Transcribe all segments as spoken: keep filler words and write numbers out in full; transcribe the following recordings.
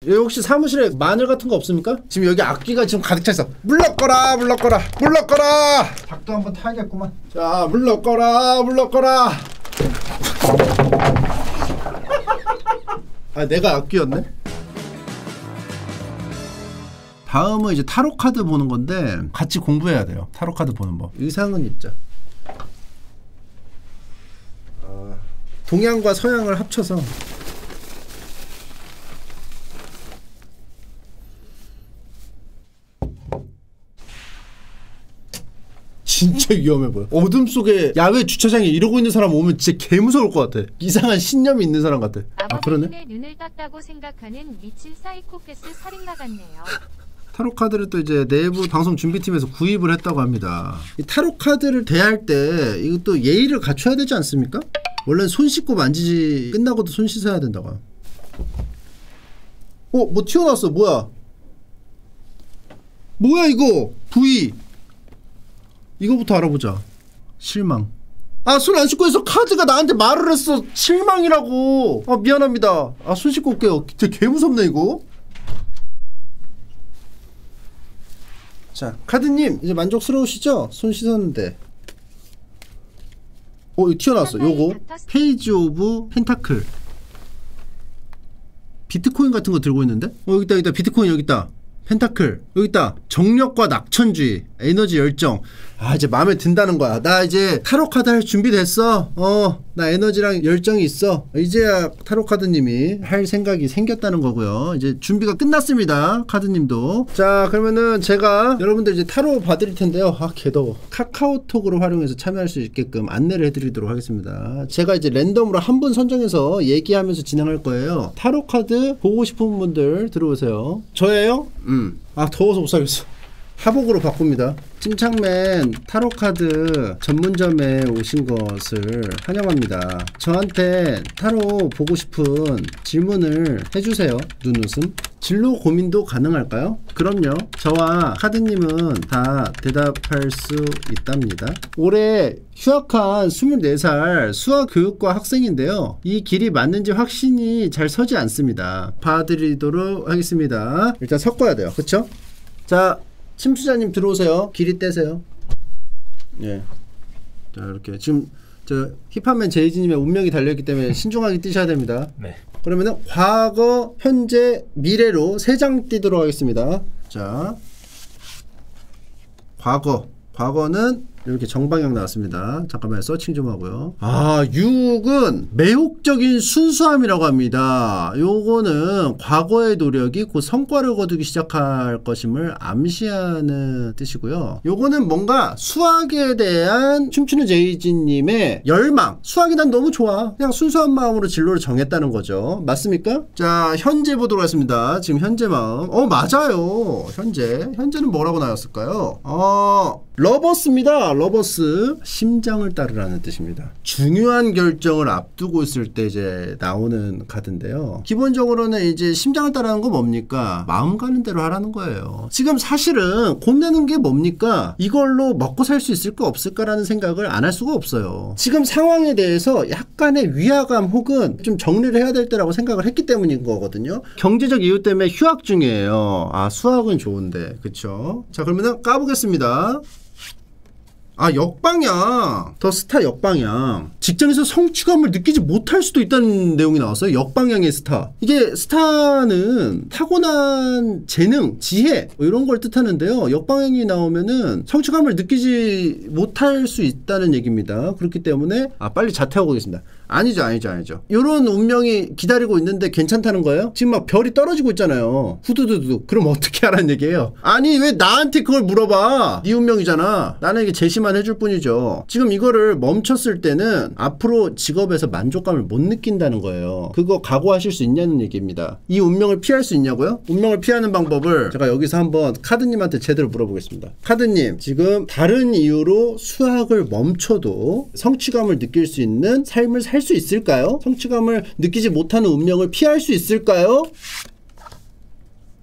여기 혹시 사무실에 마늘 같은 거 없습니까? 지금 여기 악기가 지금 가득 차 있어. 물 넣거라, 물 넣거라, 물 넣거라. 닭도 한번 타야겠구만. 자, 물 넣거라, 물 넣거라. 아, 내가 악기였네. 다음은 이제 타로 카드 보는 건데 같이 공부해야 돼요. 타로 카드 보는 법. 의상은 입자. 어, 동양과 서양을 합쳐서. 진짜 위험해 보여. 어둠 속에 야외 주차장에 이러고 있는 사람 오면 진짜 개 무서울 것 같아. 이상한 신념이 있는 사람 같아. 아, 그러네. 눈을 떴다고 생각하는 미친 사이코패스 살인마 같네요. 타로 카드를 또 이제 내부 방송 준비팀에서 구입을 했다고 합니다. 이 타로 카드를 대할 때 이것도 예의를 갖춰야 되지 않습니까? 원래는 손 씻고 만지지, 끝나고도 손 씻어야 된다고요. 어? 뭐 튀어나왔어. 뭐야? 뭐야 이거? V. 이거부터 알아보자. 실망. 아, 손 안 씻고 해서 카드가 나한테 말을 했어. 실망이라고. 아, 미안합니다. 아, 손 씻고 올게요. 진짜 개 무섭네 이거. 자, 카드님 이제 만족스러우시죠? 손 씻었는데. 어, 이거 튀어나왔어. 요거 페이지 오브 펜타클. 비트코인 같은 거 들고 있는데? 어, 여기 있다, 여기 있다. 비트코인 여기 있다. 펜타클 여기 있다. 정력과 낙천주의, 에너지 열정. 아, 이제 마음에 든다는 거야. 나 이제 타로카드 할 준비 됐어. 어, 나 에너지랑 열정이 있어. 이제야 타로카드님이 할 생각이 생겼다는 거고요. 이제 준비가 끝났습니다. 카드님도. 자, 그러면은 제가 여러분들 이제 타로 봐드릴 텐데요. 아, 개더워. 카카오톡으로 활용해서 참여할 수 있게끔 안내를 해드리도록 하겠습니다. 제가 이제 랜덤으로 한 분 선정해서 얘기하면서 진행할 거예요. 타로카드 보고 싶은 분들 들어오세요. 저예요? 음. 아, 더워서 못 살겠어. 하복으로 바꿉니다. 찜창맨 타로카드 전문점에 오신 것을 환영합니다. 저한테 타로 보고 싶은 질문을 해주세요. 눈웃음. 진로 고민도 가능할까요? 그럼요. 저와 카드님은 다 대답할 수 있답니다. 올해 휴학한 스물네 살 수학교육과 학생인데요. 이 길이 맞는지 확신이 잘 서지 않습니다. 봐드리도록 하겠습니다. 일단 섞어야 돼요. 그쵸? 자, 침수자님 들어오세요. 길이 떼세요. 예. 자, 이렇게 지금 저 힙합맨 제이지님의 운명이 달려있기 때문에 신중하게 띄셔야 됩니다. 네. 그러면은 과거, 현재, 미래로 세 장 띄도록 하겠습니다. 자, 과거. 과거는 이렇게 정방향 나왔습니다. 잠깐만 서칭 좀 하고요. 아, 육은 매혹적인 순수함이라고 합니다. 요거는 과거의 노력이 곧 성과를 거두기 시작할 것임을 암시하는 뜻이고요. 요거는 뭔가 수학에 대한 춤추는 제이지님의 열망. 수학이 난 너무 좋아. 그냥 순수한 마음으로 진로를 정했다는 거죠. 맞습니까? 자, 현재 보도록 하겠습니다. 지금 현재 마음. 어, 맞아요. 현재. 현재는 뭐라고 나왔을까요? 어, 러버스입니다. 러버스. 심장을 따르라는 뜻입니다. 중요한 결정을 앞두고 있을 때 이제 나오는 카드인데요. 기본적으로는 이제 심장을 따르는 거 뭡니까? 마음 가는 대로 하라는 거예요. 지금 사실은 고민하는 게 뭡니까? 이걸로 먹고 살 수 있을까 없을까라는 생각을 안 할 수가 없어요. 지금 상황에 대해서 약간의 위화감 혹은 좀 정리를 해야 될 때라고 생각을 했기 때문인 거거든요. 경제적 이유 때문에 휴학 중이에요. 아, 수학은 좋은데. 그쵸? 자, 그러면은 까보겠습니다. 아, 역방향. 더 스타 역방향. 직장에서 성취감을 느끼지 못할 수도 있다는 내용이 나왔어요. 역방향의 스타. 이게 스타는 타고난 재능, 지혜 뭐 이런 걸 뜻하는데요. 역방향이 나오면은 성취감을 느끼지 못할 수 있다는 얘기입니다. 그렇기 때문에 아, 빨리 자퇴하고 오겠습니다. 아니죠, 아니죠, 아니죠. 요런 운명이 기다리고 있는데 괜찮다는 거예요? 지금 막 별이 떨어지고 있잖아요. 후두두두. 그럼 어떻게 하라는 얘기예요? 아니, 왜 나한테 그걸 물어봐? 네 운명이잖아. 나는 이게 제시만 해줄 뿐이죠. 지금 이거를 멈췄을 때는 앞으로 직업에서 만족감을 못 느낀다는 거예요. 그거 각오하실 수 있냐는 얘기입니다. 이 운명을 피할 수 있냐고요? 운명을 피하는 방법을 제가 여기서 한번 카드님한테 제대로 물어보겠습니다. 카드님, 지금 다른 이유로 수학을 멈춰도 성취감을 느낄 수 있는 삶을 살 수 있을까요? 성취감을 느끼지 못하는 운명을 피할 수 있을까요?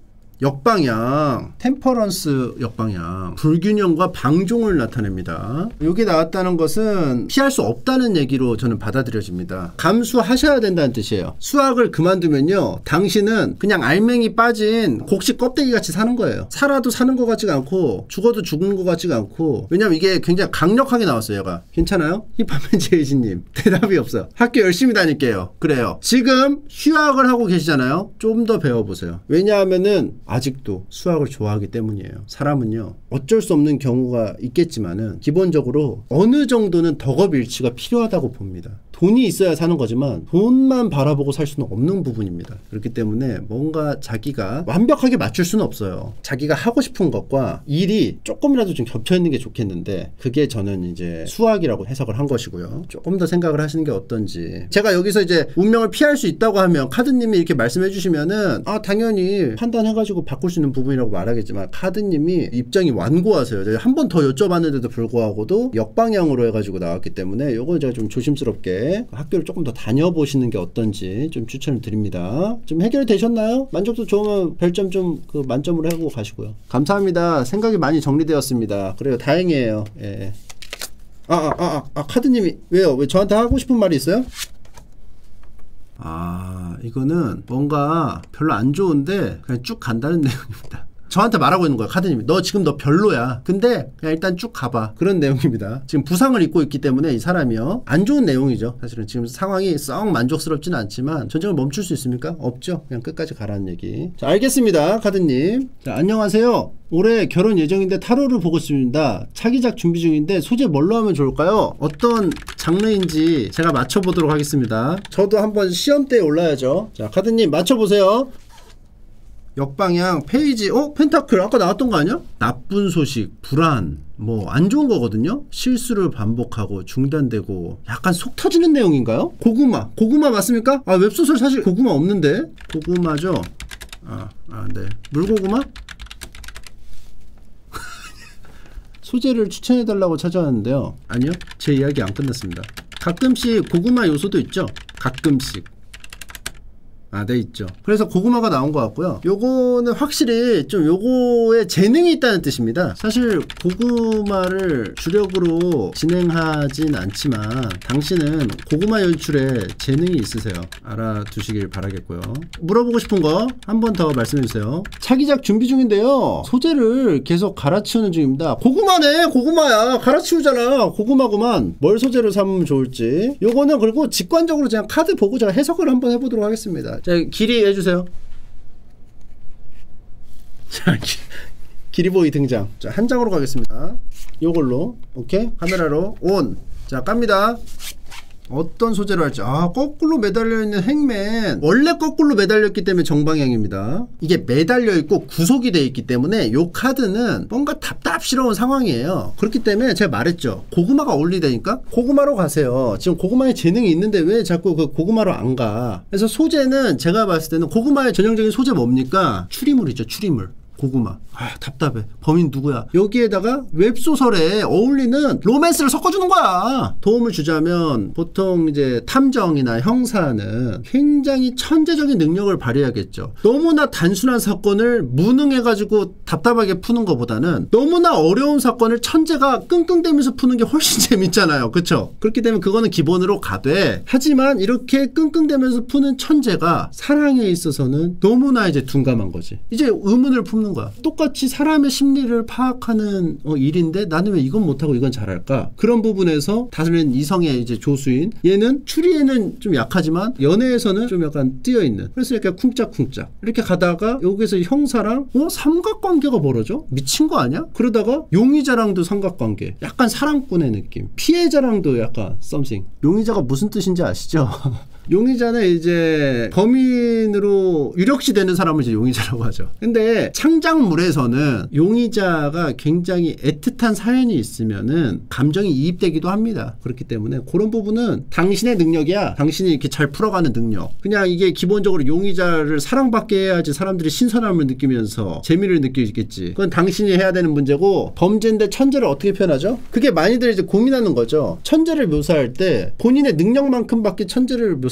역방향, 템퍼런스 역방향, 불균형과 방종을 나타냅니다. 여기 나왔다는 것은 피할 수 없다는 얘기로 저는 받아들여집니다. 감수하셔야 된다는 뜻이에요. 수학을 그만두면요, 당신은 그냥 알맹이 빠진 곡식 껍데기 같이 사는 거예요. 살아도 사는 것 같지가 않고 죽어도 죽는 것 같지가 않고. 왜냐면 이게 굉장히 강력하게 나왔어요. 얘가. 괜찮아요? 힙합맨 제이지님 대답이 없어요. 학교 열심히 다닐게요. 그래요. 지금 휴학을 하고 계시잖아요. 좀 더 배워보세요. 왜냐하면은 아직도 수학을 좋아하기 때문이에요. 사람은요, 어쩔 수 없는 경우가 있겠지만은 기본적으로 어느 정도는 덕업일치가 필요하다고 봅니다. 돈이 있어야 사는 거지만 돈만 바라보고 살 수는 없는 부분입니다. 그렇기 때문에 뭔가 자기가 완벽하게 맞출 수는 없어요. 자기가 하고 싶은 것과 일이 조금이라도 좀 겹쳐 있는 게 좋겠는데, 그게 저는 이제 수학이라고 해석을 한 것이고요. 조금 더 생각을 하시는 게 어떤지. 제가 여기서 이제 운명을 피할 수 있다고 하면 카드님이 이렇게 말씀해 주시면은 아 당연히 판단해가지고 바꿀 수 있는 부분이라고 말하겠지만, 카드님이 입장이 완고하세요. 제가 한 번 더 여쭤봤는데도 불구하고도 역방향으로 해가지고 나왔기 때문에 요건 제가 좀 조심스럽게 학교를 조금 더 다녀보시는 게 어떤지 좀 추천을 드립니다. 좀 해결되셨나요? 만족도 좋으면 별점 좀 그 만점으로 하고 가시고요. 감사합니다. 생각이 많이 정리되었습니다. 그래요. 다행이에요. 예. 아, 아, 아, 아, 카드님이 왜요? 왜 저한테 하고 싶은 말이 있어요? 아, 이거는 뭔가 별로 안 좋은데 그냥 쭉 간다는 내용입니다. 저한테 말하고 있는 거야. 카드님이 너 지금 너 별로야. 근데 그냥 일단 쭉 가봐. 그런 내용입니다. 지금 부상을 입고 있기 때문에 이 사람이요, 안 좋은 내용이죠. 사실은 지금 상황이 썩 만족스럽지는 않지만 전쟁을 멈출 수 있습니까? 없죠. 그냥 끝까지 가라는 얘기. 자, 알겠습니다. 카드님. 자, 안녕하세요. 올해 결혼 예정인데 타로를 보고 있습니다. 차기작 준비 중인데 소재 뭘로 하면 좋을까요? 어떤 장르인지 제가 맞춰보도록 하겠습니다. 저도 한번 시험대에 올라야죠. 자, 카드님 맞춰보세요. 역방향 페이지, 어? 펜타클 아까 나왔던 거 아니야? 나쁜 소식, 불안, 뭐 안 좋은 거거든요. 실수를 반복하고 중단되고 약간 속 터지는 내용인가요? 고구마, 고구마 맞습니까? 아, 웹소설 사실 고구마 없는데? 고구마죠? 아, 아, 네. 물고구마? 소재를 추천해달라고 찾아왔는데요. 아니요, 제 이야기 안 끝났습니다. 가끔씩 고구마 요소도 있죠. 가끔씩. 아, 네, 있죠. 그래서 고구마가 나온 것 같고요. 요거는 확실히 좀 요거에 재능이 있다는 뜻입니다. 사실 고구마를 주력으로 진행하진 않지만 당신은 고구마 연출에 재능이 있으세요. 알아두시길 바라겠고요. 물어보고 싶은 거 한 번 더 말씀해주세요. 차기작 준비 중인데요, 소재를 계속 갈아치우는 중입니다. 고구마네. 고구마야. 갈아치우잖아. 고구마구만. 뭘 소재로 삼으면 좋을지. 요거는 그리고 직관적으로 그냥 카드 보고 제가 해석을 한번 해보도록 하겠습니다. 자, 길이 해주세요. 자, 기, 기리보이 등장. 자, 한 장으로 가겠습니다. 요걸로. 오케이? 카메라로 온. 자, 깝니다. 어떤 소재로 할지. 아, 거꾸로 매달려 있는 행맨. 원래 거꾸로 매달렸기 때문에 정방향입니다. 이게 매달려 있고 구속이 돼 있기 때문에 요 카드는 뭔가 답답스러운 상황이에요. 그렇기 때문에 제가 말했죠. 고구마가 어울리다니까 고구마로 가세요. 지금 고구마에 재능이 있는데 왜 자꾸 그 고구마로 안 가? 그래서 소재는 제가 봤을 때는 고구마의 전형적인 소재 뭡니까? 추리물이죠. 추리물. 고구마. 아, 답답해. 범인 누구야? 여기에다가 웹소설에 어울리는 로맨스를 섞어주는 거야. 도움을 주자면 보통 이제 탐정이나 형사는 굉장히 천재적인 능력을 발휘하겠죠. 너무나 단순한 사건을 무능해가지고 답답하게 푸는 것보다는 너무나 어려운 사건을 천재가 끙끙대면서 푸는 게 훨씬 재밌잖아요. 그쵸? 그렇기 때문에 그거는 기본으로 가되, 하지만 이렇게 끙끙대면서 푸는 천재가 사랑에 있어서는 너무나 이제 둔감한 거지. 이제 의문을 품는 거야. 똑같이 사람의 심리를 파악하는 어, 일인데 나는 왜 이건 못하고 이건 잘할까? 그런 부분에서 다른 이성의 이제 조수인 얘는 추리에는 좀 약하지만 연애에서는 좀 약간 뛰어있는, 그래서 이렇게 쿵짝쿵짝 이렇게 가다가 여기서 형사랑 어? 삼각관계가 벌어져? 미친 거 아니야? 그러다가 용의자랑도 삼각관계, 약간 사랑꾼의 느낌, 피해자랑도 약간 썸씽. 용의자가 무슨 뜻인지 아시죠? 용의자는 이제 범인으로 유력시 되는 사람을 이제 용의자라고 하죠. 근데 창작물에서는 용의자가 굉장히 애틋한 사연이 있으면은 감정이 이입되기도 합니다. 그렇기 때문에 그런 부분은 당신의 능력이야. 당신이 이렇게 잘 풀어가는 능력. 그냥 이게 기본적으로 용의자를 사랑받게 해야지 사람들이 신선함을 느끼면서 재미를 느끼겠지. 그건 당신이 해야 되는 문제고, 범죄인데 천재를 어떻게 표현하죠? 그게 많이들 이제 고민하는 거죠. 천재를 묘사할 때 본인의 능력만큼밖에 천재를 묘사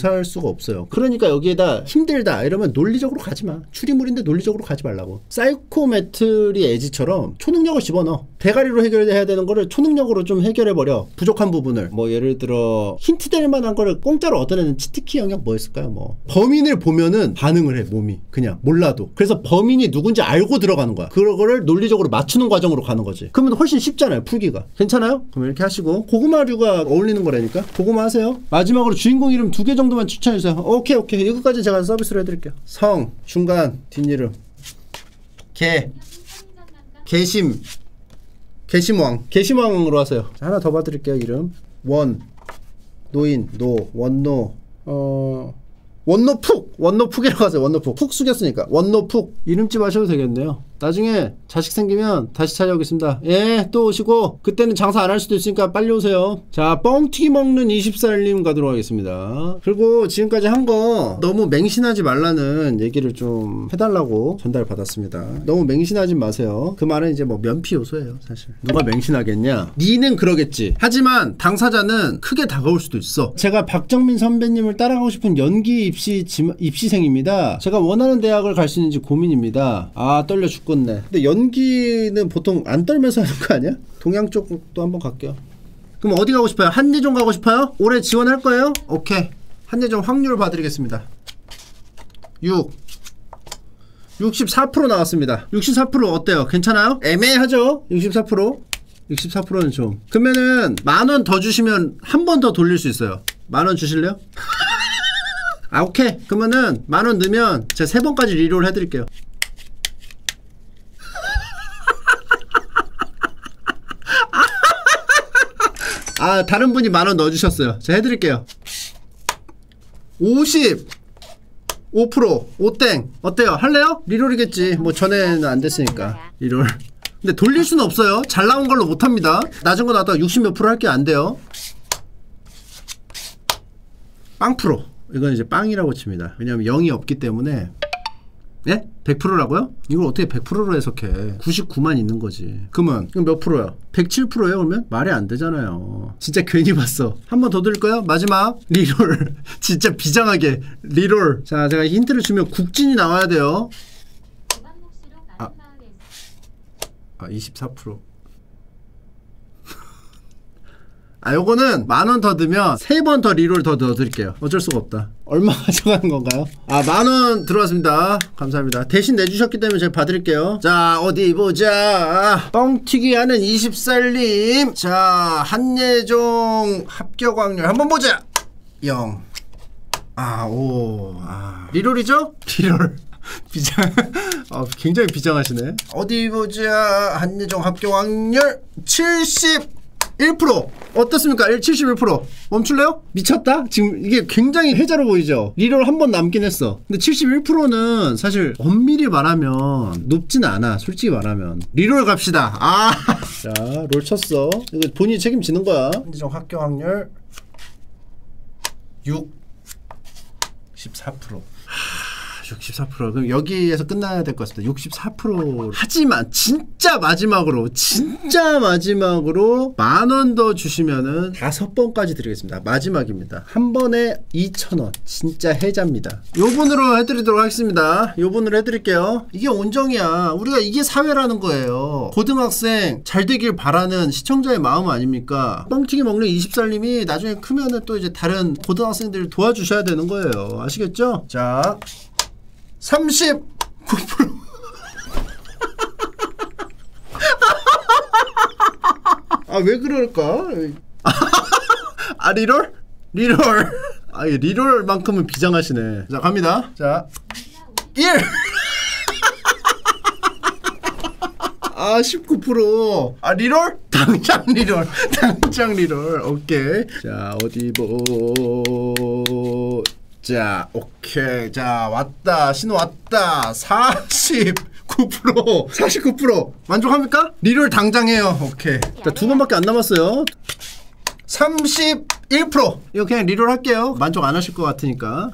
살 수가 없어요. 그러니까 여기에다 힘들다 이러면 논리적으로 가지마. 추리물인데 논리적으로 가지 말라고. 사이코메트리 에지처럼 초능력을 집어넣어. 대가리로 해결해야 되는 거를 초능력으로 좀 해결해버려. 부족한 부분을. 뭐 예를 들어 힌트 될 만한 거를 공짜로 얻어내는 치트키 영역 뭐 있을까요? 뭐 범인을 보면은 반응을 해. 몸이 그냥 몰라도. 그래서 범인이 누군지 알고 들어가는 거야. 그거를 논리적으로 맞추는 과정으로 가는 거지. 그러면 훨씬 쉽잖아요, 풀기가. 괜찮아요? 그럼 이렇게 하시고 고구마류가 어울리는 거라니까. 고구마 하세요. 마지막으로 주인공 이름 두 개 정도만 추천해주세요. 오케이 오케이. 이거까지 제가 서비스로 해드릴게요. 성, 중간, 뒷이름. 개, 개심, 개심왕. 개심왕으로 하세요. 자, 하나 더 봐드릴게요. 이름 원, 노인, 노, 원노, 어... 원노푹! 원노푹이라고 하세요. 원노푹. 푹 숙였으니까 원노푹. 이름집 하셔도 되겠네요. 나중에 자식 생기면 다시 찾아오겠습니다. 예, 또 오시고 그때는 장사 안 할 수도 있으니까 빨리 오세요. 자, 뻥튀기 먹는 이십 살님 가도록 하겠습니다. 그리고 지금까지 한 거 너무 맹신하지 말라는 얘기를 좀 해달라고 전달 받았습니다. 너무 맹신하지 마세요. 그 말은 이제 뭐 면피 요소예요, 사실. 누가 맹신하겠냐? 니는 그러겠지. 하지만 당사자는 크게 다가올 수도 있어. 제가 박정민 선배님을 따라가고 싶은 연기 입시 지, 입시생입니다. 제가 원하는 대학을 갈 수 있는지 고민입니다. 아, 떨려 죽겠네. 근데 연기는 보통 안 떨면서 하는 거 아니야? 동양 쪽도 한번 갈게요. 그럼 어디 가고 싶어요? 한예종 가고 싶어요? 올해 지원할 거예요? 오케이. 한예종 확률 봐드리겠습니다. 육. 육십사 퍼센트 나왔습니다. 육십사 퍼센트 어때요? 괜찮아요? 애매하죠? 육십사 퍼센트. 육십사 퍼센트는 좀. 그러면은 만 원 더 주시면 한 번 더 돌릴 수 있어요. 만 원 주실래요? 아, 오케이. 그러면은 만 원 넣으면 제가 세 번까지 리롤 해드릴게요. 아, 다른 분이 만 원 넣어주셨어요. 제가 해드릴게요. 오십오 퍼센트 오땡 어때요? 할래요? 리롤이겠지. 뭐 전에는 안 됐으니까 리롤. 근데 돌릴 수는 없어요. 잘 나온 걸로 못합니다. 낮은 거 나왔다가 육십 몇 프로 할게 안 돼요. 빵 프로. 이건 이제 빵이라고 칩니다. 왜냐면 영이 없기 때문에. 예? 백 퍼센트라고요? 이걸 어떻게 백 퍼센트로 해석해? 구십구만 있는 거지. 그러면 이건 몇 프로야? 백칠 퍼센트예요? 그러면? 말이 안 되잖아요. 진짜 괜히 봤어. 한 번 더 드릴까요? 마지막 리롤. 진짜 비장하게 리롤. 자, 제가 힌트를 주면 국진이 나와야 돼요. 아, 아 이십사 퍼센트. 아, 요거는 만 원 더 넣으면 세 번 더 리롤 더 넣어드릴게요. 어쩔 수가 없다. 얼마 가져가는 건가요? 아, 만 원 들어왔습니다. 감사합니다. 대신 내주셨기 때문에 제가 받을게요. 자, 어디 보자. 뻥튀기 하는 이십 살님. 자, 한예종 합격 확률 한번 보자. 영. 아, 오. 아. 리롤이죠? 리롤. 비장. 아, 굉장히 비장하시네. 어디 보자. 한예종 합격 확률 칠십일 퍼센트. 어떻습니까? 칠십일 퍼센트. 멈출래요? 미쳤다? 지금 이게 굉장히 해자로 보이죠? 리롤 한 번 남긴 했어. 근데 칠십일 퍼센트는 사실 엄밀히 말하면 높진 않아. 솔직히 말하면. 리롤 갑시다. 아. 자, 롤 쳤어. 이거 본인이 책임지는 거야. 한예종 합격 확률 육십사 퍼센트. 육십사 퍼센트. 그럼 여기에서 끝나야 될 것 같습니다. 육십사 퍼센트. 하지만 진짜 마지막으로 진짜 마지막으로 만 원 더 주시면은 다섯 번까지 드리겠습니다. 마지막입니다. 한 번에 이천 원. 진짜 해자입니다. 요분으로 해드리도록 하겠습니다. 요분으로 해드릴게요. 이게 온정이야. 우리가 이게 사회라는 거예요. 고등학생 잘 되길 바라는 시청자의 마음 아닙니까? 뻥튀기 먹는 이십 살님이 나중에 크면은 또 이제 다른 고등학생들을 도와주셔야 되는 거예요. 아시겠죠? 자, 삼십구 퍼센트. 아, 왜 그럴까? 아, 리롤? 리롤. 아, 리롤만큼은 비장하시네. 자, 갑니다. 자, 일. 아, 십구 퍼센트. 아, 리롤? 당장 리롤. 당장 리롤. 오케이. 자, 어디 보. 자, 오케이. 자, 왔다. 신호 왔다. 사십구 퍼센트. 사십구 퍼센트. 만족합니까? 리롤 당장 해요. 오케이. 자, 두 번밖에 안 남았어요. 삼십일 퍼센트. 이거 그냥 리롤 할게요. 만족 안 하실 것 같으니까.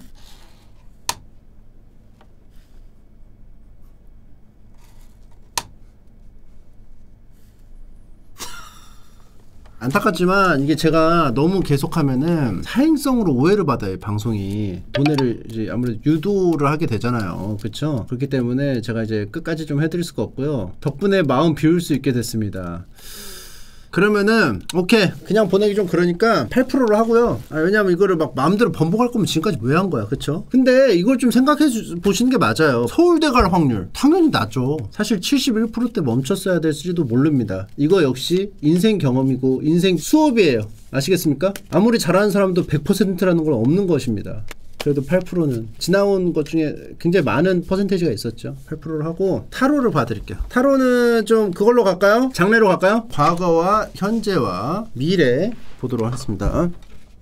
안타깝지만 이게 제가 너무 계속하면은 사행성으로 오해를 받아요. 방송이 돈을 이제 아무래도 유도를 하게 되잖아요. 그렇죠? 그렇기 때문에 제가 이제 끝까지 좀 해드릴 수가 없고요. 덕분에 마음 비울 수 있게 됐습니다. 그러면은 오케이 그냥 보내기 좀 그러니까 팔 퍼센트로 하고요. 아, 왜냐면 이거를 막 마음대로 번복할 거면 지금까지 왜 한 거야, 그쵸? 근데 이걸 좀 생각해 주, 보시는 게 맞아요. 서울대 갈 확률 당연히 낮죠. 사실 칠십일 퍼센트대 멈췄어야 될지도 모릅니다. 이거 역시 인생 경험이고 인생 수업이에요. 아시겠습니까? 아무리 잘하는 사람도 백 퍼센트라는 건 없는 것입니다. 그래도 팔 퍼센트는 지나온 것 중에 굉장히 많은 퍼센테이지가 있었죠. 팔 퍼센트를 하고 타로를 봐드릴게요. 타로는 좀 그걸로 갈까요? 장래로 갈까요? 과거와 현재와 미래 보도록 하겠습니다.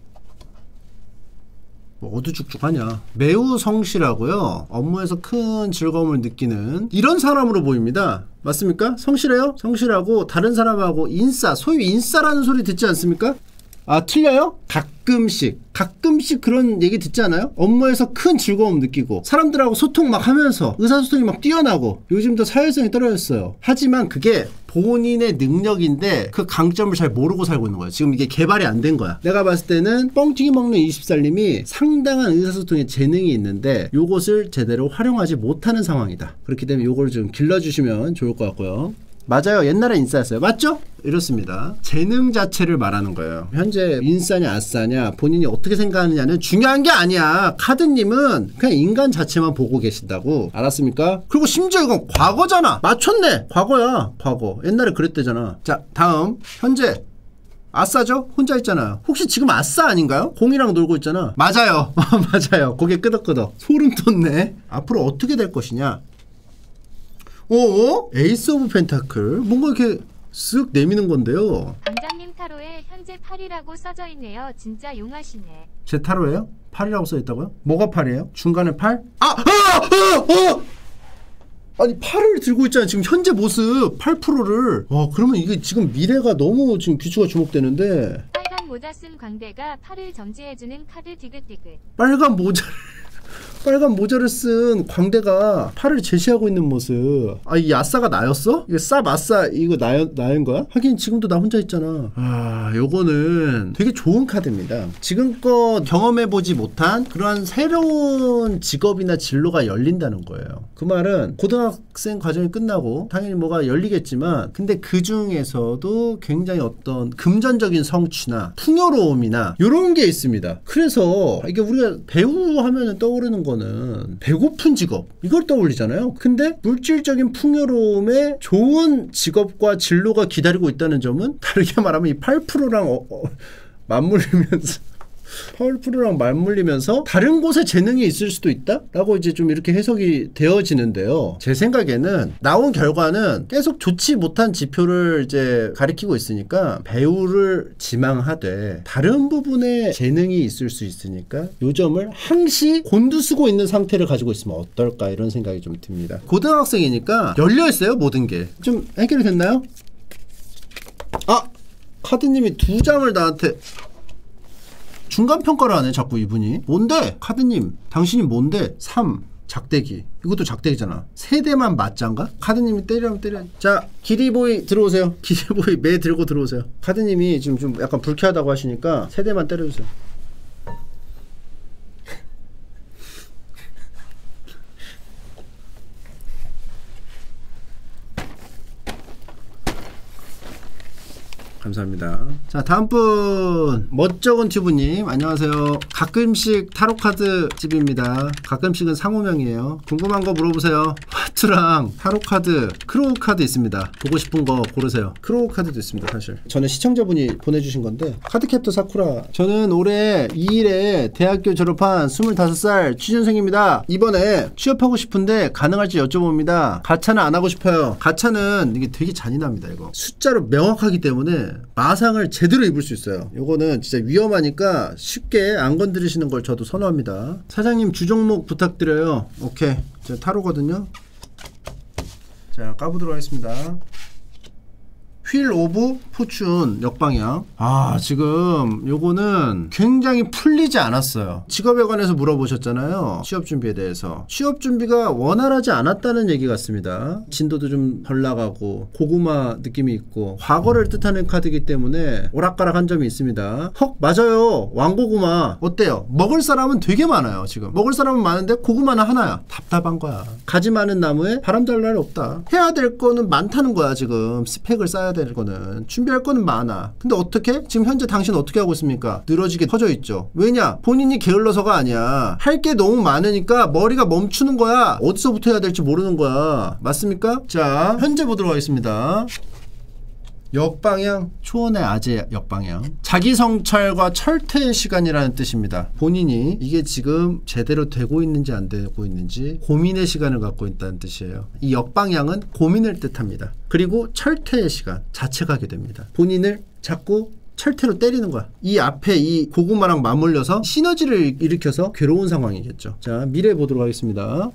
뭐 어두죽죽하냐. 매우 성실하고요. 업무에서 큰 즐거움을 느끼는 이런 사람으로 보입니다. 맞습니까? 성실해요? 성실하고 다른 사람하고 인싸, 소위 인싸라는 소리 듣지 않습니까? 아, 틀려요? 가끔씩 가끔씩 그런 얘기 듣지 않아요? 업무에서 큰 즐거움 느끼고 사람들하고 소통 막 하면서 의사소통이 막 뛰어나고 요즘도 사회성이 떨어졌어요. 하지만 그게 본인의 능력인데 그 강점을 잘 모르고 살고 있는 거예요. 지금 이게 개발이 안 된 거야. 내가 봤을 때는 뻥튀기 먹는 이십 살님이 상당한 의사소통에 재능이 있는데 요것을 제대로 활용하지 못하는 상황이다. 그렇기 때문에 요걸 좀 길러주시면 좋을 것 같고요. 맞아요. 옛날에 인싸였어요. 맞죠? 이렇습니다. 재능 자체를 말하는 거예요. 현재 인싸냐 아싸냐 본인이 어떻게 생각하느냐는 중요한 게 아니야. 카드님은 그냥 인간 자체만 보고 계신다고. 알았습니까? 그리고 심지어 이건 과거잖아. 맞췄네. 과거야. 과거. 옛날에 그랬대잖아. 자, 다음 현재 아싸죠? 혼자 있잖아요. 혹시 지금 아싸 아닌가요? 공이랑 놀고 있잖아. 맞아요. 맞아요. 고개 끄덕끄덕. 소름 돋네. 앞으로 어떻게 될 것이냐. 오? 에이스 오브 펜타클 뭔가 이렇게 쓱 내미는 건데요. 원장님 타로에 현재 팔이라고 써져 있네요. 진짜 용하시네. 제 타로예요? 팔이라고 써있다고요? 뭐가 팔이에요? 중간에 팔? 아! 아! 아! 아! 아니 팔을 들고 있잖아요. 지금 현재 모습 팔 퍼센트를. 와, 그러면 이게 지금 미래가 너무 지금 귀추가 주목되는데. 빨간 모자 쓴 광대가 팔을 점지해주는 카드 디귿디귿. 빨간 모자를 빨간 모자를 쓴 광대가 팔을 제시하고 있는 모습. 아, 이 아싸가 나였어? 이거 싸 마싸 이거 나연, 나연 거야? 하긴 지금도 나 혼자 있잖아. 아, 요거는 되게 좋은 카드입니다. 지금껏 경험해보지 못한 그러한 새로운 직업이나 진로가 열린다는 거예요. 그 말은 고등학생 과정이 끝나고 당연히 뭐가 열리겠지만 근데 그 중에서도 굉장히 어떤 금전적인 성취나 풍요로움이나 요런 게 있습니다. 그래서 이게 우리가 배우 하면은 떠오르는 거는 배고픈 직업 이걸 떠올리잖아요. 근데 물질적인 풍요로움에 좋은 직업과 진로가 기다리고 있다는 점은 다르게 말하면 이 팔 퍼센트랑 어, 어, 맞물리면서 팔 퍼센트랑 맞물리면서 다른 곳에 재능이 있을 수도 있다? 라고 이제 좀 이렇게 해석이 되어지는데요. 제 생각에는 나온 결과는 계속 좋지 못한 지표를 이제 가리키고 있으니까 배우를 지망하되 다른 부분에 재능이 있을 수 있으니까 요 점을 항시 곤두쓰고 있는 상태를 가지고 있으면 어떨까 이런 생각이 좀 듭니다. 고등학생이니까 열려있어요. 모든 게. 좀 해결이 됐나요? 아! 카드님이 두 장을 나한테 중간평가를 하네 자꾸 이분이. 뭔데? 카드님 당신이 뭔데? 삼 작대기. 이것도 작대기잖아. 세 대만 맞짱가? 카드님이 때리라면 때려. 자, 기리보이 들어오세요. 기리보이 매 들고 들어오세요. 카드님이 지금 좀 약간 불쾌하다고 하시니까 세 대만 때려주세요. 감사합니다. 자, 다음 분 멋쩍은 튜브님 안녕하세요. 가끔씩 타로카드 집입니다. 가끔씩은 상호명이에요. 궁금한 거 물어보세요. 화투랑 타로카드, 크로우카드 있습니다. 보고 싶은 거 고르세요. 크로우카드도 있습니다. 사실 저는 시청자분이 보내주신 건데 카드캡터 사쿠라. 저는 올해 이 일에 대학교 졸업한 스물다섯 살 취준생입니다. 이번에 취업하고 싶은데 가능할지 여쭤봅니다. 가차는 안 하고 싶어요. 가차는 이게 되게 잔인합니다. 이거 숫자로 명확하기 때문에 마상을 제대로 입을 수 있어요. 요거는 진짜 위험하니까 쉽게 안 건드리시는 걸 저도 선호합니다. 사장님 주종목 부탁드려요. 오케이. 제가 타로거든요. 자, 까보도록 하겠습니다. 휠 오브 포춘 역방향. 아 지금 요거는 굉장히 풀리지 않았어요. 직업에 관해서 물어보셨잖아요. 취업 준비에 대해서. 취업 준비가 원활하지 않았다는 얘기 같습니다. 진도도 좀 덜 나가고 고구마 느낌이 있고 과거를 뜻하는 카드이기 때문에 오락가락한 점이 있습니다. 헉 맞아요. 왕고구마 어때요? 먹을 사람은 되게 많아요. 지금 먹을 사람은 많은데 고구마는 하나야. 답답한 거야. 가지 많은 나무에 바람 잘 날 없다. 해야 될 거는 많다는 거야. 지금 스펙을 쌓아야 될 거는. 준비할 거는 많아. 근데 어떻게? 지금 현재 당신 어떻게 하고 있습니까? 늘어지게 터져 있죠. 왜냐? 본인이 게을러서가 아니야. 할 게 너무 많으니까 머리가 멈추는 거야. 어디서부터 해야 될지 모르는 거야. 맞습니까? 자 현재 보도록 하겠습니다. 역방향, 초원의 아재 역방향. 자기 성찰과 철퇴의 시간이라는 뜻입니다. 본인이 이게 지금 제대로 되고 있는지 안 되고 있는지 고민의 시간을 갖고 있다는 뜻이에요. 이 역방향은 고민을 뜻합니다. 그리고 철퇴의 시간, 자책하게 됩니다. 본인을 자꾸 철퇴로 때리는 거야. 이 앞에 이 고구마랑 맞물려서 시너지를 일으켜서 괴로운 상황이겠죠. 자 미래 보도록 하겠습니다.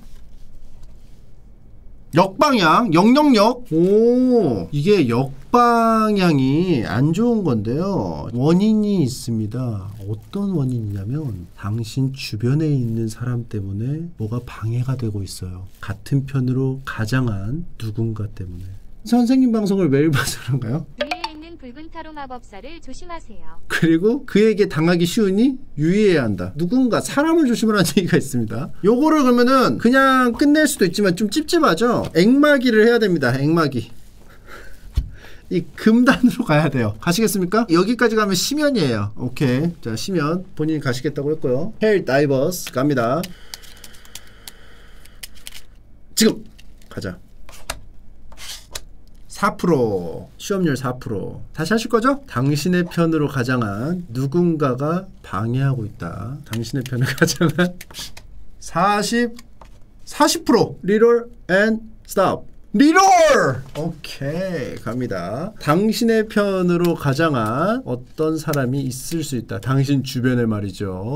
역방향, 역역역. 오, 이게 역방향이 안 좋은 건데요. 원인이 있습니다. 어떤 원인이냐면 당신 주변에 있는 사람 때문에 뭐가 방해가 되고 있어요. 같은 편으로 가장한 누군가 때문에. 선생님 방송을 매일 봐서 그런가요? 위에 있는 붉은 타로 마법사를 조심하세요. 그리고 그에게 당하기 쉬우니 유의해야 한다. 누군가 사람을 조심하라는 얘기가 있습니다. 요거를 그러면은 그냥 끝낼 수도 있지만 좀 찝찝하죠. 액마기를 해야 됩니다. 액마기. 이 금단으로 가야 돼요. 가시겠습니까? 여기까지 가면 심연이에요. 오케이. 자 심연 본인이 가시겠다고 했고요. 헬 다이버스 갑니다. 지금 가자. 사 퍼센트 시험률 사 퍼센트 다시 하실 거죠? 당신의 편으로 가장한 누군가가 방해하고 있다. 당신의 편을 가장한 사십 사십 퍼센트 리롤 앤 스톱. 리롤! 오케이 갑니다. 당신의 편으로 가장한 어떤 사람이 있을 수 있다. 당신 주변에 말이죠.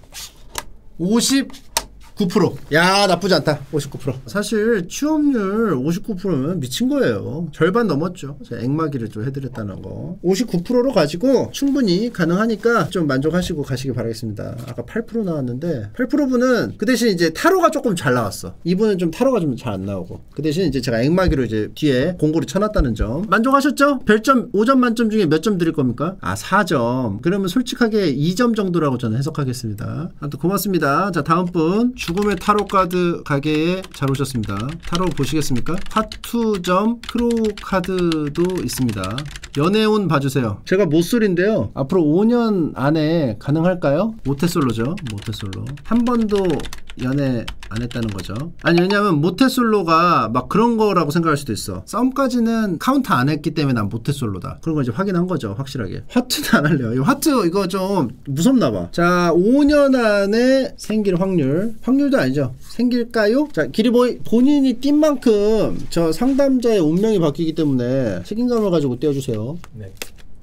오십구 퍼센트. 야 나쁘지 않다. 오십구 퍼센트. 사실 취업률 오십구 퍼센트면 미친 거예요. 절반 넘었죠. 제가 액마기를 좀 해드렸다는 거. 오십구 퍼센트로 가지고 충분히 가능하니까 좀 만족하시고 가시기 바라겠습니다. 아까 팔 퍼센트 나왔는데 팔 퍼센트 분은 그 대신 이제 타로가 조금 잘 나왔어. 이분은 좀 타로가 좀 잘 안 나오고 그 대신 이제 제가 액마기로 이제 뒤에 공고를 쳐놨다는 점. 만족하셨죠? 별점 오 점 만점 중에 몇 점 드릴 겁니까? 아 사 점. 그러면 솔직하게 이 점 정도라고 저는 해석하겠습니다. 아무튼 고맙습니다. 자 다음 분. 죽음의 타로 카드 가게에 잘 오셨습니다. 타로 보시겠습니까? 하투점 크로 카드도 있습니다. 연애운 봐주세요. 제가 모쏠인데요. 앞으로 오 년 안에 가능할까요? 모태솔로죠. 모태솔로. 한 번도 연애 안 했다는 거죠. 아니 왜냐면 모태솔로가 막 그런 거라고 생각할 수도 있어. 썸까지는 카운트 안 했기 때문에 난 모태솔로다. 그런 거 이제 확인한 거죠. 확실하게. 하트는 안 할래요. 이거 하트 이거 좀 무섭나 봐. 자 오 년 안에 생길 확률. 확률도 아니죠. 생길까요? 자 기리보이 본인이 띈 만큼 저 상담자의 운명이 바뀌기 때문에 책임감을 가지고 떼어주세요. 네.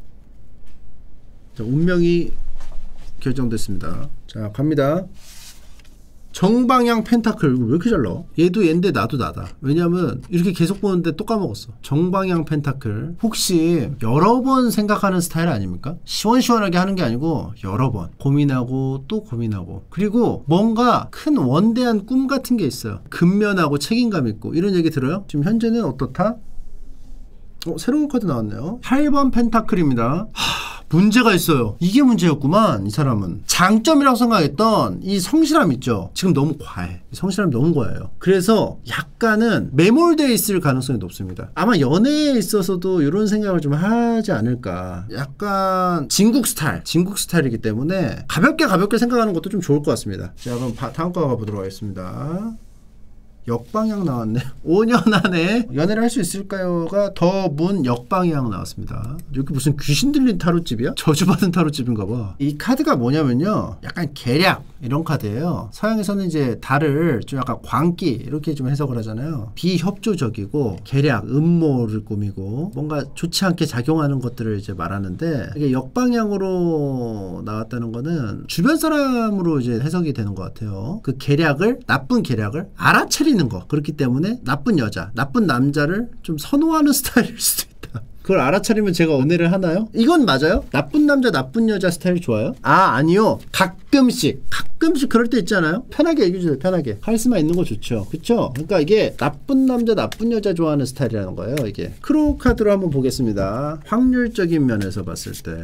자 운명이 결정됐습니다. 자 갑니다. 정방향 펜타클. 이거 왜 이렇게 잘 나와? 얘도 얘인데 나도 나다. 왜냐면 이렇게 계속 보는데 또 까먹었어. 정방향 펜타클. 혹시 여러 번 생각하는 스타일 아닙니까? 시원시원하게 하는 게 아니고 여러 번 고민하고 또 고민하고 그리고 뭔가 큰 원대한 꿈 같은 게 있어요. 근면하고 책임감 있고 이런 얘기 들어요? 지금 현재는 어떻다? 어, 새로운 카드 나왔네요. 팔 번 펜타클입니다. 하... 문제가 있어요. 이게 문제였구만. 이 사람은 장점이라고 생각했던 이 성실함 있죠. 지금 너무 과해. 성실함이 너무 과해요. 그래서 약간은 매몰되어 있을 가능성이 높습니다. 아마 연애에 있어서도 이런 생각을 좀 하지 않을까. 약간 진국 스타일 진국 스타일이기 때문에 가볍게 가볍게 생각하는 것도 좀 좋을 것 같습니다. 자 그럼 바, 다음 거 가보도록 하겠습니다. 역방향 나왔네. 오 년 안에 연애를 할 수 있을까요가 더 문 역방향 나왔습니다. 여기 무슨 귀신 들린 타로집이야? 저주받은 타로집인가 봐. 이 카드가 뭐냐면요. 약간 계략 이런 카드예요. 서양에서는 이제 달을 좀 약간 광기 이렇게 좀 해석을 하잖아요. 비협조적이고 계략, 음모를 꾸미고 뭔가 좋지 않게 작용하는 것들을 이제 말하는데 이게 역방향으로 나왔다는 거는 주변 사람으로 이제 해석이 되는 것 같아요. 그 계략을 나쁜 계략을 알아차리는 거. 그렇기 때문에 나쁜 여자, 나쁜 남자를 좀 선호하는 스타일일 수도 있다. 그걸 알아차리면 제가 은혜를 하나요? 이건 맞아요? 나쁜 남자 나쁜 여자 스타일이 좋아요? 아 아니요. 가끔씩 가끔씩 그럴 때 있잖아요. 편하게 얘기해주세요. 편하게. 카리스마 있는 거 좋죠. 그쵸? 그러니까 이게 나쁜 남자 나쁜 여자 좋아하는 스타일이라는 거예요. 이게 크로우 카드로 한번 보겠습니다. 확률적인 면에서 봤을 때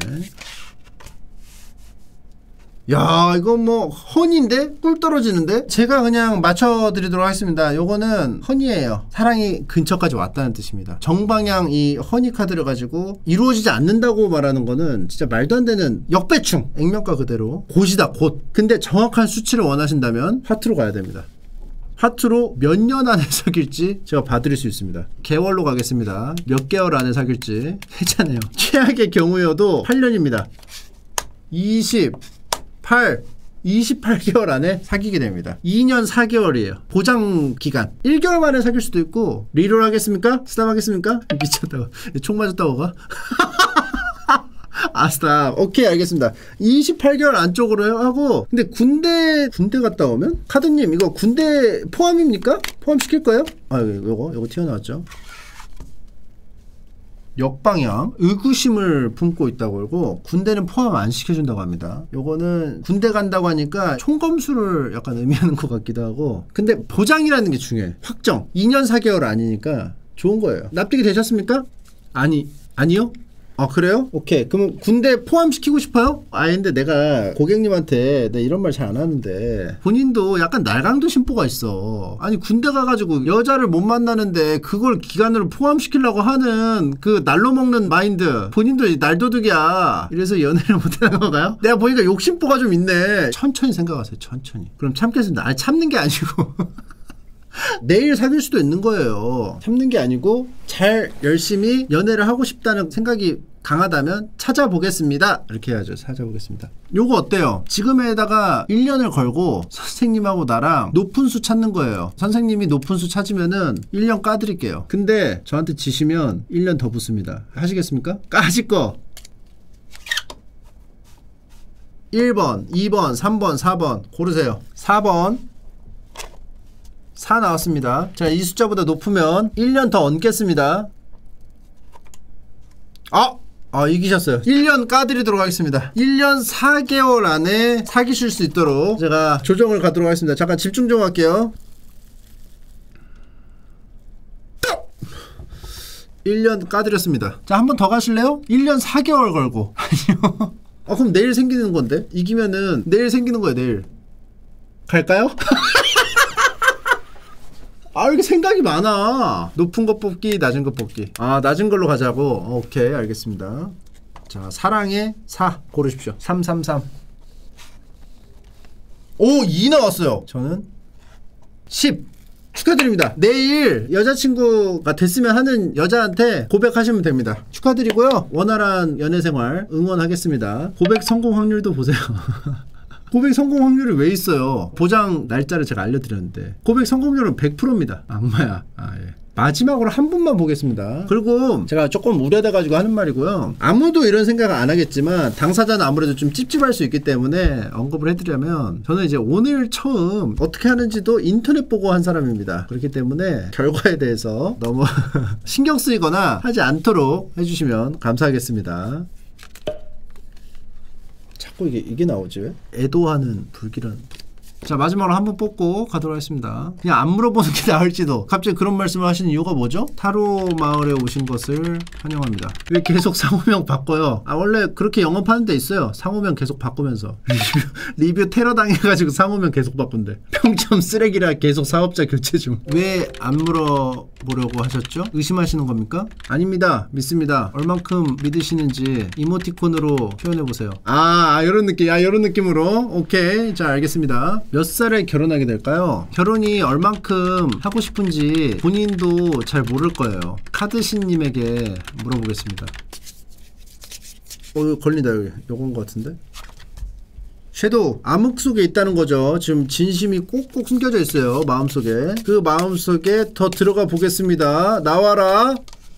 야 이거 뭐 허니인데? 꿀 떨어지는데? 제가 그냥 맞춰드리도록 하겠습니다. 요거는 허니예요. 사랑이 근처까지 왔다는 뜻입니다. 정방향 이 허니 카드를 가지고 이루어지지 않는다고 말하는 거는 진짜 말도 안 되는 역배충. 액면가 그대로 곧이다 곧. 근데 정확한 수치를 원하신다면 하트로 가야 됩니다. 하트로 몇 년 안에 사귈지 제가 봐드릴 수 있습니다. 개월로 가겠습니다. 몇 개월 안에 사귈지. 괜찮아요. 최악의 경우여도 팔 년입니다. 이십 팔, 이십팔 개월 안에 사귀게 됩니다. 이 년 사 개월이에요. 보장 기간. 일 개월 만에 사귈 수도 있고. 리롤 하겠습니까? 스탑 하겠습니까? 미쳤다고. 총 맞았다고 가? 아 스탑. 오케이 알겠습니다. 이십팔 개월 안쪽으로 하고. 근데 군대 군대 갔다 오면? 카드님 이거 군대 포함입니까? 포함시킬 거예요? 아 요거 요거 튀어나왔죠. 역방향 의구심을 품고 있다고 그러고 군대는 포함 안 시켜준다고 합니다. 요거는 군대 간다고 하니까 총검수를 약간 의미하는 것 같기도 하고. 근데 보장이라는 게 중요해. 확정 이 년 사 개월 아니니까 좋은 거예요. 납득이 되셨습니까? 아니 아니요? 아 그래요? 오케이. 그럼 군대 포함시키고 싶어요? 아 근데 내가 고객님한테 내가 이런 말 잘 안 하는데 본인도 약간 날강도 심보가 있어. 아니 군대 가가지고 여자를 못 만나는데 그걸 기간으로 포함시키려고 하는 그 날로 먹는 마인드 본인도 날도둑이야. 이래서 연애를 못하는 건가요? 내가 보니까 욕심보가 좀 있네. 천천히 생각하세요. 천천히. 그럼 참겠습니다. 아니 참는 게 아니고 내일 사귈 수도 있는 거예요. 참는 게 아니고 잘 열심히 연애를 하고 싶다는 생각이 강하다면 찾아보겠습니다. 이렇게 해야죠. 찾아보겠습니다. 요거 어때요? 지금에다가 일 년을 걸고 선생님하고 나랑 높은 수 찾는 거예요. 선생님이 높은 수 찾으면은 일 년 까드릴게요. 근데 저한테 지시면 일 년 더 붙습니다. 하시겠습니까? 까짓 거 일 번, 이 번, 삼 번, 사 번 고르세요. 사 번 사 나왔습니다. 자, 이 숫자보다 높으면 일 년 더 얹겠습니다. 아! 아, 이기셨어요. 일 년 까드리도록 하겠습니다. 일 년 사 개월 안에 사귀실 수 있도록 제가 조정을 가도록 하겠습니다. 잠깐 집중 좀 할게요. 일 년 까드렸습니다. 자, 한 번 더 가실래요? 일 년 사 개월 걸고. 아니요. 아, 그럼 내일 생기는 건데? 이기면은 내일 생기는 거예요, 내일. 갈까요? 아 이렇게 생각이 많아. 높은 거 뽑기 낮은 거 뽑기. 아 낮은 걸로 가자고. 오케이 알겠습니다. 자 사랑의 사 고르십시오. 삼 삼 삼. 오 이 나왔어요. 저는 십. 축하드립니다. 내일 여자친구가 됐으면 하는 여자한테 고백하시면 됩니다. 축하드리고요. 원활한 연애생활 응원하겠습니다. 고백 성공 확률도 보세요. 고백 성공 확률이 왜 있어요? 보장 날짜를 제가 알려드렸는데 고백 성공률은 백 퍼센트입니다. 악마야. 아, 예. 마지막으로 한 분만 보겠습니다. 그리고 제가 조금 우려돼가지고 하는 말이고요. 아무도 이런 생각을 안 하겠지만 당사자는 아무래도 좀 찝찝할 수 있기 때문에 언급을 해드리면 저는 이제 오늘 처음 어떻게 하는지도 인터넷 보고 한 사람입니다. 그렇기 때문에 결과에 대해서 너무 신경 쓰이거나 하지 않도록 해주시면 감사하겠습니다. 자꾸 이게 이게 나오지 왜? 애도하는 불길한. 자 마지막으로 한 번 뽑고 가도록 하겠습니다. 그냥 안 물어보는 게 나을지도. 갑자기 그런 말씀을 하시는 이유가 뭐죠? 타로 마을에 오신 것을 환영합니다. 왜 계속 상호명 바꿔요? 아 원래 그렇게 영업하는 데 있어요. 상호명 계속 바꾸면서 리뷰, 리뷰 테러 당해가지고 상호명 계속 바꾼대. 평점 쓰레기라 계속 사업자 교체 중. 왜 안 물어보려고 하셨죠? 의심하시는 겁니까? 아닙니다. 믿습니다. 얼만큼 믿으시는지 이모티콘으로 표현해보세요. 아, 아 이런 느낌. 아 이런 느낌으로. 오케이. 자 알겠습니다. 몇 살에 결혼하게 될까요? 결혼이 얼만큼 하고 싶은지 본인도 잘 모를 거예요. 카드신님에게 물어보겠습니다. 어 이거 걸린다 여기. 요건 거 같은데? 섀도우 암흑 속에 있다는 거죠. 지금 진심이 꼭꼭 숨겨져 있어요. 마음속에. 그 마음속에 더 들어가 보겠습니다. 나와라.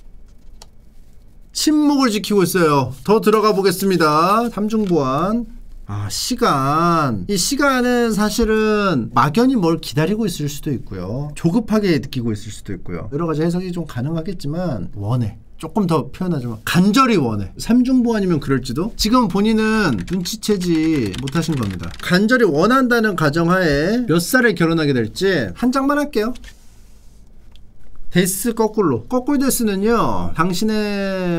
침묵을 지키고 있어요. 더 들어가 보겠습니다. 삼중보안. 아 시간. 이 시간은 사실은 막연히 뭘 기다리고 있을 수도 있고요. 조급하게 느끼고 있을 수도 있고요. 여러가지 해석이 좀 가능하겠지만 원해. 조금 더 표현하자면 간절히 원해. 삼중보 아니면 그럴지도. 지금 본인은 눈치채지 못하신 겁니다. 간절히 원한다는 가정하에 몇 살에 결혼하게 될지 한 장만 할게요. 데스 거꾸로. 거꾸로 데스는요, 당신의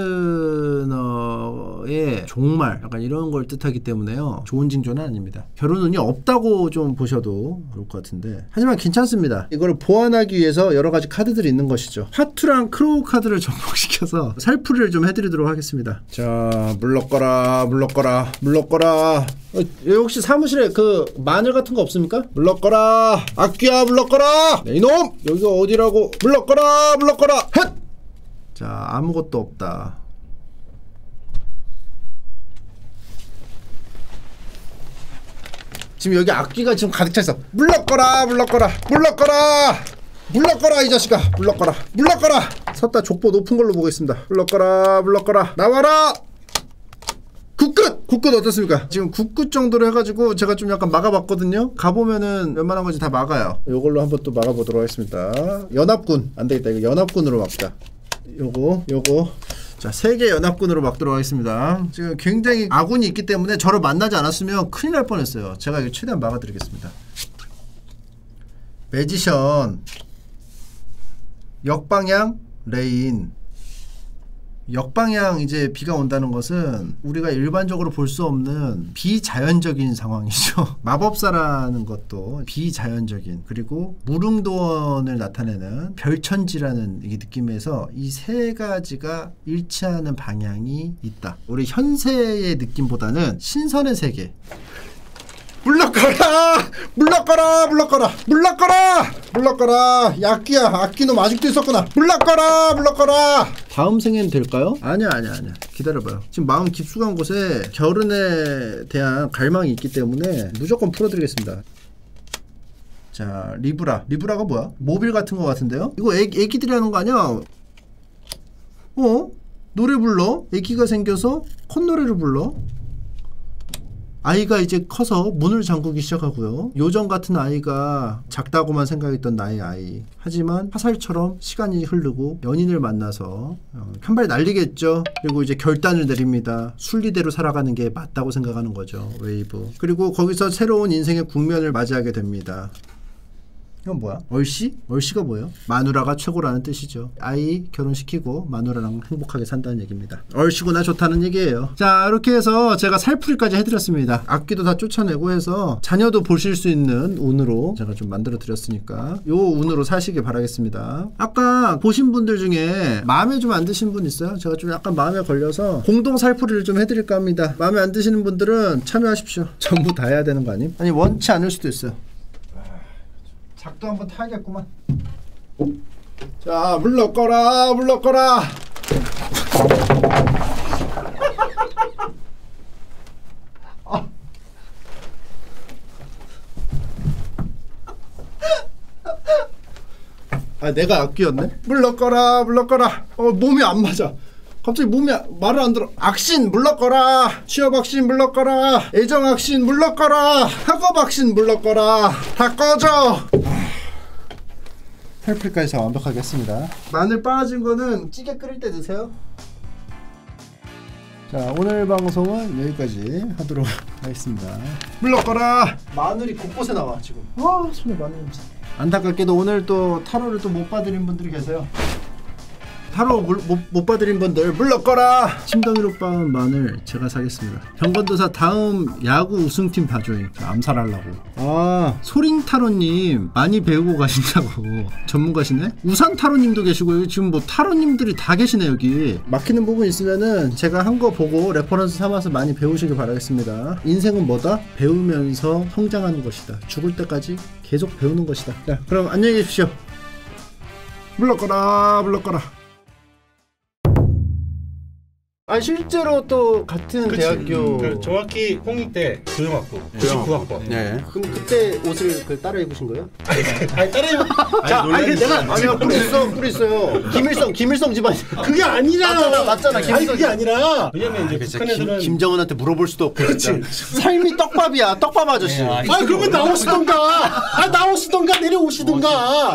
파트너의 종말 약간 이런 걸 뜻하기 때문에요, 좋은 징조는 아닙니다. 결혼 운이 없다고 좀 보셔도 좋을 것 같은데, 하지만 괜찮습니다. 이거를 보완하기 위해서 여러 가지 카드들이 있는 것이죠. 화투랑 크로우 카드를 접목시켜서 살풀이를 좀 해드리도록 하겠습니다. 자, 물러거라 물러거라 물러거라. 어, 여기 혹시 사무실에 그 마늘 같은 거 없습니까? 물러거라 악귀야 물러거라. 네, 이놈 여기가 어디라고. 물러거라 물러거라. 헷! 자, 아무것도 없다. 지금 여기 악귀가 지금 가득 차 있어. 물러거라 물러거라 물러거라 물러거라 이 자식아. 물러거라 물러거라. 섰다 족보 높은 걸로 보겠습니다. 물러거라 물러거라. 나와라. 굿끝! 굿끝 어떻습니까? 지금 굿끝 정도로 해가지고 제가 좀 약간 막아봤거든요. 가보면은 웬만한 거지 다 막아요. 요걸로 한번 또 막아보도록 하겠습니다. 연합군 안되겠다. 이거 연합군으로 막자. 요거 요거 자, 세계 연합군으로 막도록 하겠습니다. 지금 굉장히 아군이 있기 때문에 저를 만나지 않았으면 큰일 날 뻔했어요. 제가 이거 최대한 막아드리겠습니다. 매지션 역방향 레인. 역방향 이제 비가 온다는 것은 우리가 일반적으로 볼 수 없는 비자연적인 상황이죠. 마법사라는 것도 비자연적인, 그리고 무릉도원을 나타내는 별천지라는 이 느낌에서 이 세 가지가 일치하는 방향이 있다. 우리 현세의 느낌보다는 신선의 세계. 물러가라! 물러가라! 물러가라! 물러가라! 물러가라! 악귀야! 악귀놈 아직도 있었구나! 물러가라! 물러가라! 다음 생에는 될까요? 아니야 아니야 아니야. 기다려봐요. 지금 마음 깊숙한 곳에 결혼에 대한 갈망이 있기 때문에 무조건 풀어드리겠습니다. 자, 리브라. 리브라가 뭐야? 모빌 같은 거 같은데요? 이거 애, 애기들이 하는 거 아니야? 어? 노래 불러? 애기가 생겨서 콧노래를 불러? 아이가 이제 커서 문을 잠그기 시작하고요. 요정 같은 아이가 작다고만 생각했던 나의 아이. 하지만 화살처럼 시간이 흐르고 연인을 만나서 어, 한 발 날리겠죠. 그리고 이제 결단을 내립니다. 순리대로 살아가는 게 맞다고 생각하는 거죠. 웨이브. 그리고 거기서 새로운 인생의 국면을 맞이하게 됩니다. 이건 뭐야? 얼씨? 얼씨가 뭐예요? 마누라가 최고라는 뜻이죠. 아이 결혼시키고 마누라랑 행복하게 산다는 얘기입니다. 얼씨구나 좋다는 얘기예요. 자, 이렇게 해서 제가 살풀이까지 해드렸습니다. 악기도 다 쫓아내고 해서 자녀도 보실 수 있는 운으로 제가 좀 만들어 드렸으니까 요 운으로 사시길 바라겠습니다. 아까 보신 분들 중에 마음에 좀 안 드신 분 있어요? 제가 좀 약간 마음에 걸려서 공동 살풀이를 좀 해드릴까 합니다. 마음에 안 드시는 분들은 참여하십시오. 전부 다 해야 되는 거 아님? 아니, 원치 않을 수도 있어요. 작도 한번 타야겠구만. 자, 물러거라 물러거라. 아. 아, 내가 악귀였네? 물러거라 물러거라. 어, 몸이 안 맞아. 갑자기 몸이 말을 안 들어. 악신 물러거라. 취업 악신 물러거라. 애정 악신 물러거라. 학업 악신 물러거라. 다 꺼져. 헬프까지 다 완벽하게 했습니다. 마늘 빠진 거는 찌개 끓일 때 드세요. 자, 오늘 방송은 여기까지 하도록 하겠습니다. 물러거라. 마늘이 곳곳에 나와 지금. 와, 손에 마늘 냄새. 안타깝게도 오늘 또 타로를 또 못 봐드린 분들이 계세요. 타로 못, 못 봐드린 분들 물러거라. 심동일 오빠는 마늘 제가 사겠습니다. 경건도사 다음 야구 우승팀 봐줘잉. 암살하려고. 아, 소링 타로님 많이 배우고 가신다고. 전문가시네. 우산 타로님도 계시고 여기 지금 뭐 타로님들이 다 계시네. 여기 막히는 부분 있으면은 제가 한 거 보고 레퍼런스 삼아서 많이 배우시길 바라겠습니다. 인생은 뭐다? 배우면서 성장하는 것이다. 죽을 때까지 계속 배우는 것이다. 자, 그럼 안녕히 계십시오. 물러거라 물러거라. 아, 실제로 또 같은 그치. 대학교. 그 정확히 홍익대 교영학부 구십구 학번. 네. 그럼 그때 옷을 그 따라 입으신 거예요? 아니 따라 입. 자, 아니, 아니 내가 아니야 뿔 있어 뿔 있어요. 김일성 김일성 집안. 그게 아니라. 맞잖아 맞잖아. 아니 그게 아니라. 왜냐면 이제 북한에서는 김, 김정은한테 물어볼 수도 없고. 그렇지. 삶이 떡밥이야 떡밥 아저씨. 아 그러면 나오시던가. 아 나오시던가 내려오시던가.